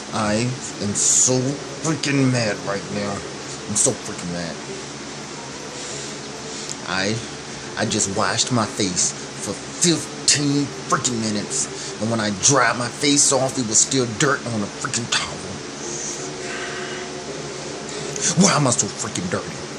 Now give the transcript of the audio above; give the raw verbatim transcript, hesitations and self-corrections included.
I am so freaking mad right now. I'm so freaking mad. I I just washed my face for fifteen freaking minutes, and when I dried my face off, it was still dirt on the freaking towel. Why am I so freaking dirty?